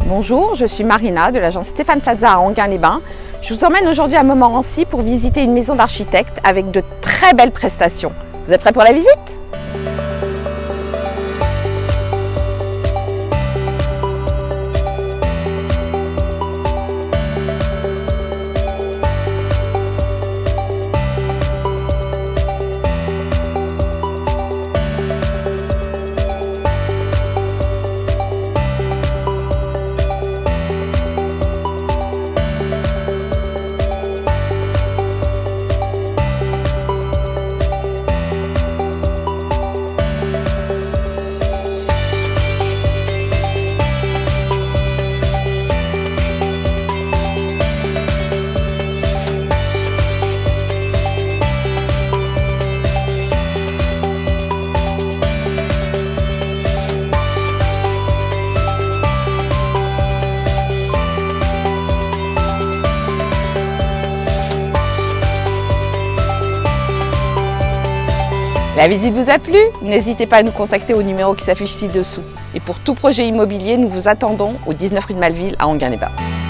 Bonjour, je suis Marina de l'agence Stéphane Plaza à Enghien-les-Bains. Je vous emmène aujourd'hui à Montmorency pour visiter une maison d'architecte avec de très belles prestations. Vous êtes prêts pour la visite ? La visite vous a plu? N'hésitez pas à nous contacter au numéro qui s'affiche ci-dessous. Et pour tout projet immobilier, nous vous attendons au 19 rue de Maleville à Enghien-les-Bains.